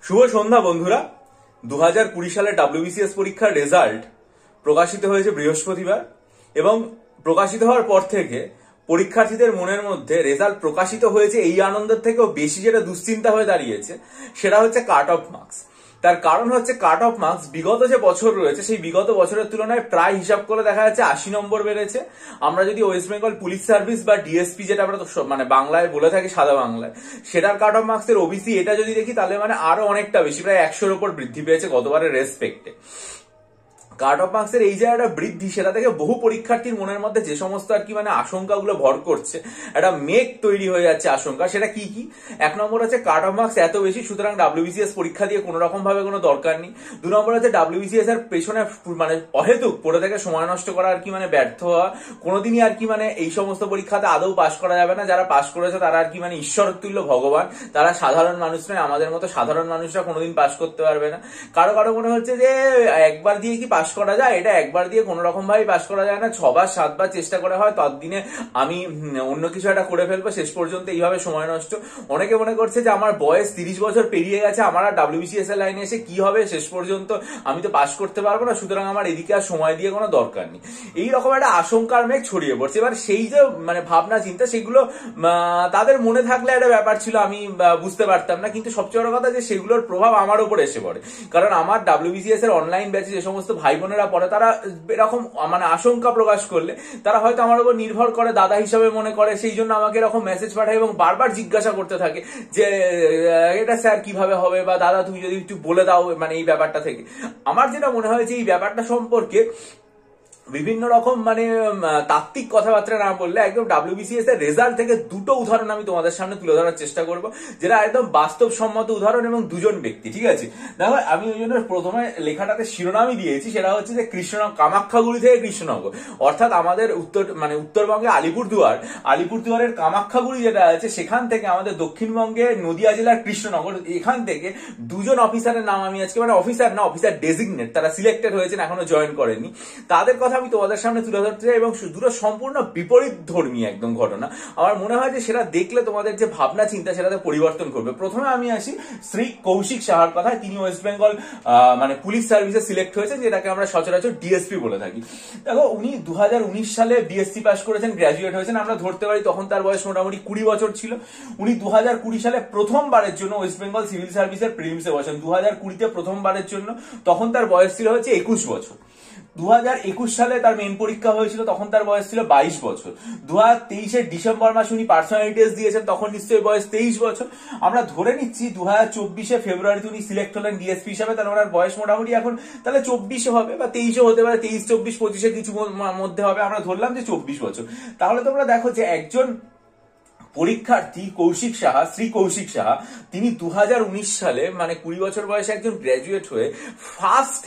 শুভ সন্ধ্যা বন্ধুরা। 2020 সালে WBCS পরীক্ষার রেজাল্ট প্রকাশিত হয়েছে বৃহস্পতিবার এবং প্রকাশিত হওয়ার পর থেকে পরীক্ষার্থীদের মনের মধ্যে রেজাল্ট প্রকাশিত হয়েছে এই আনন্দের থেকেও বেশি যেটা দুশ্চিন্তা হয়ে দাঁড়িয়েছে সেটা হচ্ছে কাট অফ মার্কস। তার কারণ হচ্ছে কাট অফ মার্কস বিগত যে বছর রয়েছে সেই বিগত বছরের তুলনায় প্রায় হিসাব করে দেখা যাচ্ছে 80 নম্বর বেড়েছে। আমরা যদি ওয়েস্ট বেঙ্গল পুলিশ সার্ভিস বা ডিএসপি যেটা আমরা মানে বাংলায় বলে থাকি সাদা বাংলায়, সেটার কাট অফ মার্কসের ওবিসি এটা যদি দেখি তাহলে মানে আরো অনেকটা বেশি, প্রায় 100-র উপর বৃদ্ধি পেয়েছে গতবারের রেসপেক্টে। কাট অফ মার্কসের এই যে একটা বৃদ্ধি, সেটা থেকে বহু পরীক্ষার্থীর মনের মধ্যে যে সমস্ত আর কি মানে আশঙ্কাগুলো ভর করছে, একটা মেঘ তৈরি হয়ে যাচ্ছে আশঙ্কা। সেটা কি কি? এক নম্বর হচ্ছে কাট অফ মার্কস এত বেশি, সুতরাং WBCS পরীক্ষা দিয়ে কোনো রকম ভাবে কোনো দরকার নেই। দু নম্বর হচ্ছে WBCS এর পেছনে মানে অহেতুক পড়ে থেকে সময় নষ্ট করা আর কি মানে ব্যর্থ হওয়া। কোনোদিনই আর কি মানে এই সমস্ত পরীক্ষাতে আদৌ পাশ করা যাবে না। যারা পাশ করেছে তারা আর কি মানে ঈশ্বর তুল্য ভগবান, তারা সাধারণ মানুষ নয়। আমাদের মতো সাধারণ মানুষরা কোনোদিন পাশ করতে পারবে না। কারো কারো মনে হচ্ছে যে একবার দিয়ে কি পাশ করা যায়, এটা একবার দিয়ে কোনো রকম ভাবে পাশ করা যায় না, 6বার 7বার চেষ্টা করে হয় ততদিনে আমি অন্য কিছু একটা করে ফেলবো, শেষ পর্যন্ত এইভাবে সময় নষ্ট। অনেকে মনে করছে যে আমার বয়স 30 বছর পেরিয়ে গেছে, আমার আর WBCS এর লাইনে এসে কি হবে, শেষ পর্যন্ত আমি তো পাশ করতে পারবো না, সুতরাং আমার এদিকে আর সময় দিয়ে কোনো দরকার নেই। এইরকম একটা আশঙ্কার মেঘ ছড়িয়ে পড়ছে। এবার সেই যে মানে ভাবনা চিন্তা, সেগুলো তাদের মনে থাকলে একটা ব্যাপার ছিল, আমি বুঝতে পারতাম না, কিন্তু সবচেয়ে বড় কথা যে সেগুলোর প্রভাব আমার উপর এসে পড়ে। কারণ আমার WBCS এর অনলাইন ব্যাচে যে সমস্ত ভাই বোনেরা পড়ে, তারা এরকম মানে আশঙ্কা প্রকাশ করলে তারা হয়তো আমার উপর নির্ভর করে, দাদা হিসাবে মনে করে, সেই জন্য আমাকে এরকম মেসেজ পাঠায় এবং বারবার জিজ্ঞাসা করতে থাকে যে এটা স্যার কিভাবে হবে, বা দাদা তুমি যদি একটু বলে দাও মানে এই ব্যাপারটা থেকে। আমার যেটা মনে হয় যে এই ব্যাপারটা সম্পর্কে বিভিন্ন রকম মানে তাত্ত্বিক কথাবার্তা না বললে, একদম WBCS এর রেজাল্ট থেকে দুটো উদাহরণ আমি তোমাদের সামনে তুলে ধরার চেষ্টা করব, যেটা একদম বাস্তবসম্মত উদাহরণ এবং দুজন ব্যক্তি। ঠিক আছে, দেখো আমি ওই জন্য প্রথমে লেখাটাতে শিরোনামই দিয়েছি, সেটা হচ্ছে যে কামাখ্যাগুড়ি থেকে কৃষ্ণনগর, অর্থাৎ আমাদের উত্তরবঙ্গে আলিপুরদুয়ারের কামাখ্যাগুড়ি যেটা আছে, সেখান থেকে আমাদের দক্ষিণবঙ্গে নদিয়া জেলার কৃষ্ণনগর, এখান থেকে দুজন অফিসারের নাম আমি আজকে মানে অফিসার ডেজিগনেট, তারা সিলেক্টেড হয়েছেন, এখনো জয়েন করেনি। তাদের কথা আমি তোমাদের সামনে তুলে ধরতে চাই এবং দুটো সম্পূর্ণ বিপরীত ধর্মী একদম ঘটনা। আমার মনে হয় যে সেটা দেখলে তোমাদের যে ভাবনা চিন্তা সেটাতে পরিবর্তন করবে। প্রথমে আমি আসি শ্রী কৌশিক সাহার কথায়। তিনি ওয়েস্ট বেঙ্গল মানে পুলিশ সার্ভিসে সিলেক্ট হয়েছেন, যেটাকে আমরা সচরাচর ডিএসপি বলে থাকি। দেখো উনি 2019 সালে বিএসসি পাস করেছেন, গ্রাজুয়েট হয়েছেন। আমরা ধরতে পারি তখন তার বয়স মোটামুটি 20 বছর ছিল। উনি 2020 সালে প্রথমবারের জন্য ওয়েস্ট বেঙ্গল সিভিল সার্ভিসের প্রিলিমসে বসেন। 2020-তে প্রথমবারের জন্য, তখন তার বয়স ছিল হচ্ছে 21 বছর। 2021 সালে তার মেন পরীক্ষা হয়েছিল, তখন তার বয়স ছিল 22 বছর। 2023-এর ডিসেম্বর মাসে উনি পার্সোনালিটি টেস্ট দিয়েছেন, তখন নিশ্চয়ই বয়স 23 বছর। আমরা ধরে নিচ্ছি 2024-এ ফেব্রুয়ারিতে উনি সিলেক্ট হলেন ডিএসপি হিসাবে, তাহলে ওনার বয়স মোটামুটি এখন তাহলে 24 হবে, বা 23 হতে পারে, 23, 24, 25-এর কিছু মধ্যে হবে। আমরা ধরলাম যে 24 বছর। তাহলে তোমরা দেখো যে একজন পরীক্ষার্থী শ্রী কৌশিক সাহা, তিনি 2019 সালে মানে 20 বছর বয়সে একজন গ্রাজুয়েট হয়ে ফার্স্ট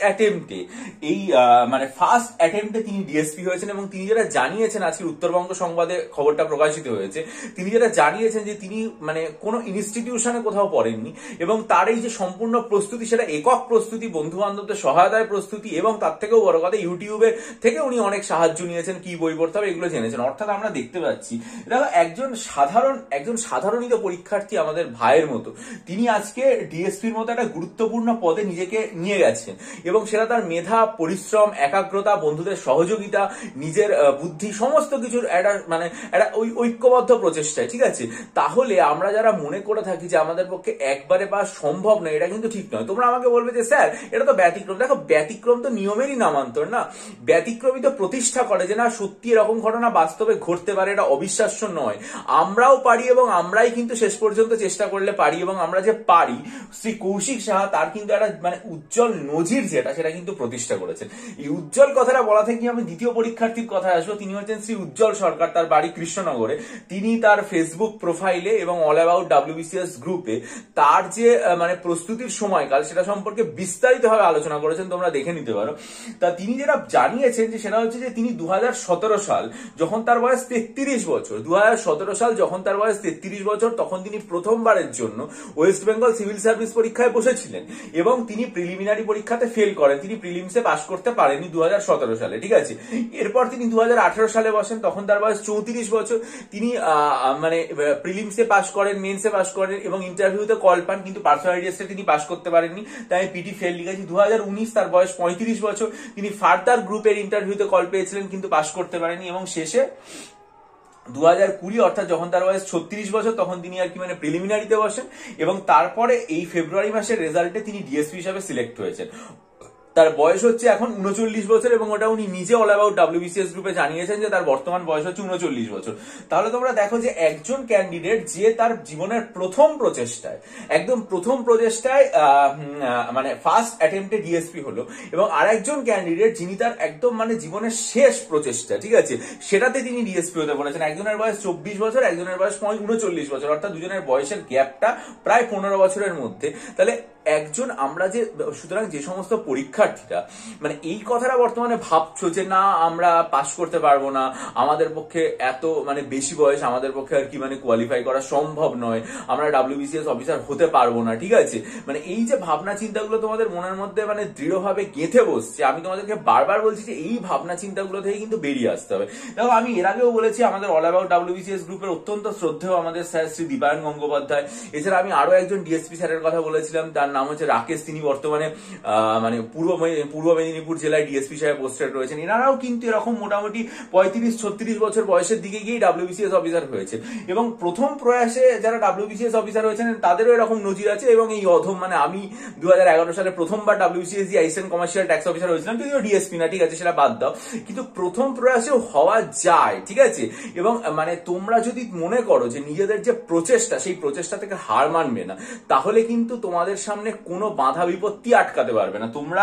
অ্যাটেম্পটে তিনি ডিএসপি হয়েছেন। এবং তিনি যেটা জানিয়েছেন, আজকে উত্তরবঙ্গ সংবাদে খবরটা প্রকাশিত হয়েছে, তিনি যেটা জানিয়েছেন যে তিনি মানে কোনো ইনস্টিটিউশনে কোথাও পড়েননি, এবং তার এই যে সম্পূর্ণ প্রস্তুতি সেটা একক প্রস্তুতি, বন্ধু বান্ধবদের সহায়তায় প্রস্তুতি, এবং তার থেকেও বড় কথা ইউটিউবে থেকে উনি অনেক সাহায্য নিয়েছেন, কি বই পড়তে হবে এগুলো জেনেছেন। অর্থাৎ আমরা দেখতে পাচ্ছি দেখো একজন সাধারণিত পরীক্ষার্থী, আমাদের ভাইয়ের মতো, তিনি আজকে ডিএসপির মতো একটা গুরুত্বপূর্ণ পদে নিজেকে নিয়ে গেছেন, এবং সেটা তার মেধা, পরিশ্রম, একাগ্রতা, বন্ধুদের সহযোগিতা, নিজের বুদ্ধি, সমস্ত কিছুর একটা ঐক্যবদ্ধ প্রচেষ্টায়। ঠিক আছে, তাহলে আমরা যারা মনে করে থাকি যে আমাদের পক্ষে একবারে পাওয়া সম্ভব নয়, এটা কিন্তু ঠিক নয়। তোমরা আমাকে বলবে যে স্যার এটা তো ব্যতিক্রম। দেখো ব্যতিক্রম তো নিয়মেরই নামান্তর না, ব্যতিক্রমই তো প্রতিষ্ঠা করে যে না সত্যি এরকম ঘটনা বাস্তবে ঘটতে পারে, এটা অবিশ্বাস্য নয়। আমরাও পারি এবং আমরাই কিন্তু শেষ পর্যন্ত চেষ্টা করলে পারি, এবং আমরা যে পারি, শ্রী কৌশিক সাহা তার কিন্তু একটা মানে উজ্জ্বল নজির সেটা কিন্তু প্রতিষ্ঠা করেছেন। এই উজ্জ্বল কথাটা বলা থেকে আমি দ্বিতীয় পরীক্ষার্থীর কথায় আসবো। তিনি হচ্ছেন শ্রী উজ্জ্বল সরকার, তার বাড়ি কৃষ্ণনগরে। তিনি তার ফেসবুক প্রোফাইলে এবং অল অ্যাবাউট WBCS গ্রুপে তার যে মানে প্রস্তুতির সময়কাল সেটা সম্পর্কে বিস্তারিতভাবে আলোচনা করেছেন, তোমরা দেখে নিতে পারো। তা তিনি যেটা জানিয়েছেন যে সেটা হচ্ছে যে তিনি 2017 সাল, যখন তার বয়স 33 বছর, 2017 সাল যখন যখন তার বয়স 33 বছর তখন তিনি প্রথমবারের জন্য ওয়েস্ট বেঙ্গল সিভিল সার্ভিস পরীক্ষায় বসেছিলেন এবং তিনি প্রিলিমিনারি পরীক্ষাতে ফেল করেন, তিনি প্রিলিমসে পাশ করতে পারেননি 2017 সালে, ঠিক আছে। এরপর তিনি 2018 সালে বসেন, তখন তার বয়স 34 বছর, তিনি মানে প্রিলিমসে পাশ করেন, মেন্সে পাশ করেন এবং ইন্টারভিউতে কল পান, কিন্তু পার্সোনালিটি টেস্টে তিনি পাশ করতে পারেননি, তাই পিটি ফেল লিখেছি। 2019 তার বয়স 35 বছর, তিনি ফার্দার গ্রুপের ইন্টারভিউতে কল পেয়েছিলেন কিন্তু পাশ করতে পারেননি এবং শেষে 2020 অর্থাৎ যখন তার বয়স 36 বছর তখন তিনি আর কি মানে প্রিলিমিনারিতে বসেন এবং তারপরে এই ফেব্রুয়ারি মাসের রেজাল্টে তিনি ডিএসপি হিসাবে সিলেক্ট হয়েছেন। তার বয়স হচ্ছে এখন 39 বছর এবং ওটা উনি নিজে অল অ্যাবাউট ডাব্লিউবিসিএস গ্রুপে জানিয়েছেন যে তার বর্তমান বয়স হচ্ছে 39 বছর। তাহলে তোমরা দেখো যে একজন ক্যান্ডিডেট যে তার জীবনের প্রথম প্রচেষ্টায়, একদম প্রথম প্রচেষ্টায় মানে ফার্স্ট অ্যাটেম্পটে ডিএসপি হলো, এবং আরেকজন ক্যান্ডিডেট যিনি তার একদম মানে জীবনের শেষ প্রচেষ্টা, ঠিক আছে, সেটাতে তিনি ডিএসপি হতে বলেছেন। একজনের বয়স 24 বছর, একজনের বয়স 39 বছর, অর্থাৎ দুজনের বয়সের গ্যাপটা প্রায় 15 বছরের মধ্যে। তাহলে একজন আমরা যে, সুতরাং যে সমস্ত পরীক্ষার্থীরা মানে এই কথাটা বর্তমানে ভাবছো যে না আমরা পাশ করতে পারবো না, আমাদের পক্ষে এত মানে বেশি বয়স, আমাদের পক্ষে আর কি মানে কোয়ালিফাই করা সম্ভব নয়, আমরা ডাব্লিউবিসিএস অফিসার হতে পারবো না, ঠিক আছে, মানে এই যে ভাবনা চিন্তাগুলো তোমাদের মনের মধ্যে মানে দৃঢ়ভাবে গেঁথে বসছে, আমি তোমাদেরকে বারবার বলছি যে এই ভাবনা চিন্তাগুলো থেকে কিন্তু বেরিয়ে আসতে হবে। দেখো আমি এর আগেও বলেছি আমাদের অল অ্যাবাউট ডাব্লিউবিসিএস গ্রুপের অত্যন্ত শ্রদ্ধেয় আমাদের স্যার শ্রী দীপায়ন গঙ্গোপাধ্যায়, এছাড়া আমি আরো একজন ডিএসপি স্যারের কথা বলেছিলাম, তার নাম হচ্ছে রাকেশ, তিনি বর্তমানে মানে পূর্ব মেদিনীপুর জেলায় ডিএসপি সাহেব পোস্টেড রয়েছেন। এনারাও কিন্তু এরকম মোটামুটি 35-36 বছর বয়সের দিকে গিয়ে ডাব্লিউবিসিএস অফিসার হয়েছে এবং প্রথম প্রয়াসে যারা ডাব্লিউবিসিএস অফিসার হয়েছেন তাদেরও এরকম নজির আছে। এবং এই অধম মানে আমি 2011 সালে প্রথমবার ডাব্লিউবিসিএস দিয়ে অ্যাসিস্ট্যান্ট কমার্শিয়াল ট্যাক্স অফিসার হয়েছিলাম, যদিও ডিএসপি না, ঠিক আছে, সেটা বাদ দাও, কিন্তু প্রথম প্রয়াসেও হওয়া যায়, ঠিক আছে। এবং মানে তোমরা যদি মনে করো যে নিজেদের যে প্রচেষ্টা সেই প্রচেষ্টা থেকে হার মানবে না, তাহলে কিন্তু তোমাদের সামনে কোনো বাধা বিপত্তি আটকাতে পারবে না। তোমরা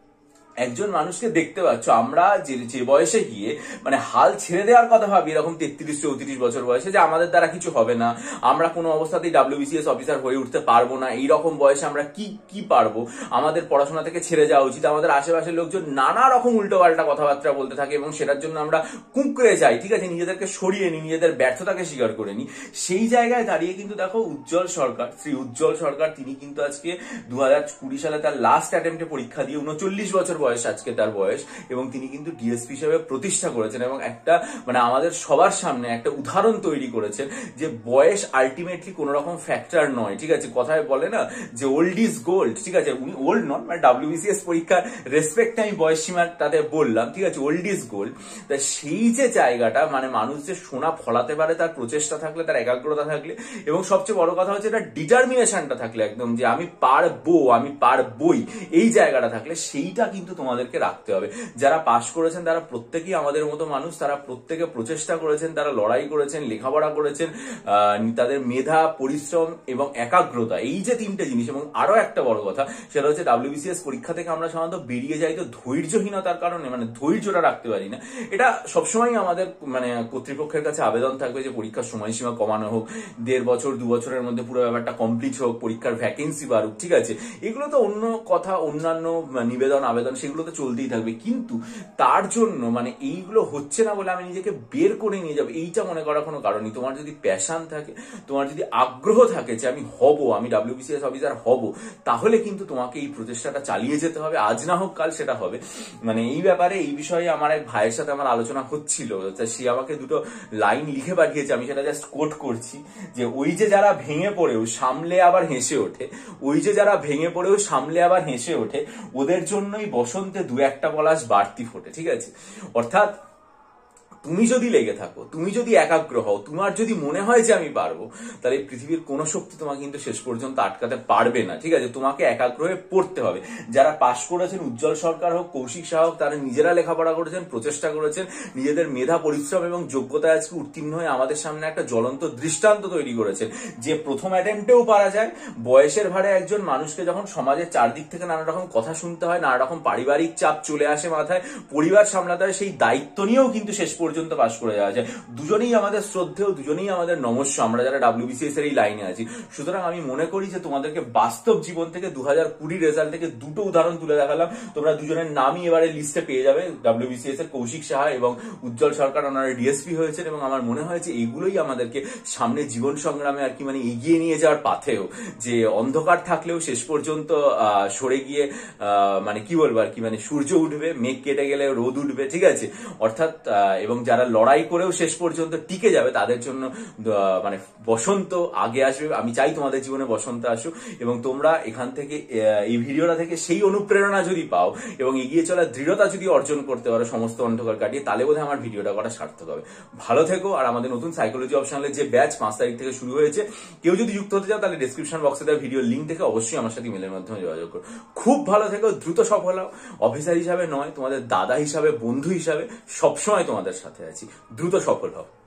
একজন মানুষকে দেখতে পাচ্ছ, আমরা যে বয়সে গিয়ে মানে হাল ছেড়ে দেওয়ার কথা ভাবি, এরকম 33-34 বছর বয়সে, যে আমাদের দ্বারা কিছু হবে না, আমরা কোনো অবস্থাতেই ডাব্লিউবিসিএস অফিসার হয়ে উঠতে পারবো না, এইরকম বয়সে আমরা কি পারবো, আমাদের পড়াশোনা থেকে ছেড়ে যাওয়া উচিত, আমাদের আশেপাশের লোকজন নানা রকম উল্টোপাল্টা কথাবার্তা বলতে থাকে এবং সেটার জন্য আমরা কুঁকড়ে যাই, ঠিক আছে, নিজেদেরকে সরিয়ে নিই, নিজেদের ব্যর্থতাকে স্বীকার করে নিই। সেই জায়গায় দাঁড়িয়ে কিন্তু দেখো উজ্জ্বল সরকার, শ্রী উজ্জ্বল সরকার, তিনি কিন্তু আজকে 2020 সালে তার লাস্ট অ্যাটেম্পটে পরীক্ষা দিয়ে 39 বছর বয়স আজকে তার বয়স, এবং তিনি কিন্তু ডিএসপি হিসেবে প্রতিষ্ঠা করেছেন এবং একটা মানে আমাদের সবার সামনে একটা উদাহরণ তৈরি করেছেন যে বয়স আলটিমেটলি কোন রকম ফ্যাক্টর নয়, ঠিক আছে। কথায় বলে না যে ওল্ড ইজ গোল্ড, ঠিক আছে, উনি ওল্ড নন, মানে ডাব্লিউবিসিএস পরীক্ষার রেসপেক্টে আমি বয়স সীমাটাতে বললাম, ঠিক আছে, ওল্ড ইজ গোল্ড। তা সেই যে জায়গাটা মানে মানুষ যে সোনা ফলাতে পারে তার প্রচেষ্টা থাকলে, তার একাগ্রতা থাকলে, এবং সবচেয়ে বড় কথা হচ্ছে এটা ডিটারমিনেশনটা থাকলে, একদম যে আমি পারবই, এই জায়গাটা থাকলে, সেইটা কিন্তু তোমাদেরকে রাখতে হবে। যারা পাশ করেছেন তারা প্রত্যেকেই আমাদের মতো মানুষ, তারা প্রত্যেকে প্রচেষ্টা করেছেন, তারা লড়াই করেছেন, লেখাপড়া করেছেন, তাদের মেধা, পরিশ্রম এবং একাগ্রতা, এই যে তিনটে জিনিস। এবং আরো একটা বড় কথা সেটা হচ্ছে ডাব্লিউবিসিএস পরীক্ষা থেকে আমরা সাধারণত বেরিয়ে যাই তো ধৈর্যহীনতার কারণে, মানে ধৈর্যটা রাখতে পারি না। এটা সবসময় আমাদের মানে কর্তৃপক্ষের কাছে আবেদন থাকবে যে পরীক্ষার সময়সীমা কমানো হোক, 1.5 বছর 2 বছরের মধ্যে পুরো ব্যাপারটা কমপ্লিট হোক, পরীক্ষার ভ্যাকেন্সি বাড়ুক, ঠিক আছে, এগুলো তো অন্য কথা, অন্যান্য নিবেদন আবেদন সেগুলো তো চলতেই থাকবে, কিন্তু তার জন্য মানে এইগুলো হচ্ছে না বলে আমি নিজেকে বের করে নিয়ে যাবো এইটা মনে করার কোনো কারণই। তোমার যদি প্যাশন থাকে, তোমার যদি আগ্রহ থাকে যে আমি ডাব্লিউবিসিএস অফিসার হব, তাহলে কিন্তু তোমাকে এই প্রচেষ্টাটা চালিয়ে যেতে হবে, আজ না হোক কাল সেটা হবে। মানে এই ব্যাপারে এই বিষয়ে আমার এক ভাইয়ের সাথে আমার আলোচনা হচ্ছিল, সে আমাকে দুটো লাইন লিখে পাঠিয়েছে, আমি সেটা জাস্ট কোট করছি, যে ওই যে যারা ভেঙে পড়েও সামলে আবার হেসে ওঠে, ওদের জন্যই বসন্তে 2-1টা পলাশ বাড়তি ফোটে, ঠিক আছে। অর্থাৎ তুমি যদি লেগে থাকো, তুমি যদি একাগ্র হও, তোমার যদি মনে হয় যে আমি পারবো, তাহলে পৃথিবীর কোনো শক্তি তোমাকে কিন্তু শেষ পর্যন্ত আটকাতে পারবে না, ঠিক আছে। তোমাকে একাগ্র হয়ে পড়তে হবে। যারা পাশ করেছেন, উজ্জ্বল সরকার হোক, কৌশিক শাহ হোক, তারা নিজেরা লেখাপড়া করেছেন, প্রচেষ্টা করেছেন, নিজেদের মেধা, পরিশ্রম এবং যোগ্যতায় আজকে উত্তীর্ণ হয়ে আমাদের সামনে একটা জ্বলন্ত দৃষ্টান্ত তৈরি করেছেন যে প্রথম অ্যাটেম্পটেও পারা যায়। বয়সের ভারে একজন মানুষকে যখন সমাজের চারদিক থেকে নানা রকম কথা শুনতে হয়, নানা রকম পারিবারিক চাপ চলে আসে মাথায়, পরিবার সামলাতে হয়, সেই দায়িত্ব নিয়েও কিন্তু শেষ পর্যন্ত পর্যন্ত পাশ করে যাওয়া যায়। দুজনেই আমাদের শ্রদ্ধেয়, দুজনেই আমাদের নমস্য, আমরা যারা ডাব্লিউবিসিএস এর এই লাইনে আছি। সুতরাং আমি মনে করি যে তোমাদেরকে বাস্তব জীবন থেকে 2020 রেজাল্ট থেকে দুটো উদাহরণ তুলে দেখালাম। তোমরা দুজনের নামই এবারে লিস্টে পেয়ে যাবে, ডাব্লিউবিসিএস এর কৌশিক সাহা এবং উজ্জ্বল সরকার, ওনারা ডিএসপি হয়েছেন। এবং আমার মনে হয় যে এইগুলোই আমাদেরকে সামনে জীবন সংগ্রামে আর কি মানে এগিয়ে নিয়ে যাওয়ার পাথেও, যে অন্ধকার থাকলেও শেষ পর্যন্ত সরে গিয়ে মানে কি বলবো আর কি মানে সূর্য উঠবে, মেঘ কেটে গেলে রোদ উঠবে, ঠিক আছে। অর্থাৎ এবং যারা লড়াই করেও শেষ পর্যন্ত টিকে যাবে তাদের জন্য মানে বসন্ত আগে আসবে। আমি চাই তোমাদের জীবনে বসন্ত আসুক এবং তোমরা এখান থেকে এই ভিডিওটা থেকে সেই অনুপ্রেরণা যদি পাও এবং এগিয়ে চলার দৃঢ়তা যদি অর্জন করতে পারো সমস্ত অন্ধকার কাটিয়ে, তাহলে বোধহয় আমার ভিডিওটা করা সার্থক হবে। ভালো থেকো। আর আমাদের নতুন সাইকোলজি অপশনালের যে ব্যাচ 5 তারিখ থেকে শুরু হয়েছে, কেউ যদি যুক্ত হতে চাও তাহলে ডেসক্রিপশন বক্সে দেওয়া ভিডিও লিঙ্ক থেকে অবশ্যই আমার সাথে মেলের মাধ্যমে যোগাযোগ করো। খুব ভালো থেকো, দ্রুত সফল হও। অফিসার হিসাবে নয়, তোমাদের দাদা হিসাবে, বন্ধু হিসাবে সবসময় তোমাদের সাথে আছি। দ্রুত সফল হও।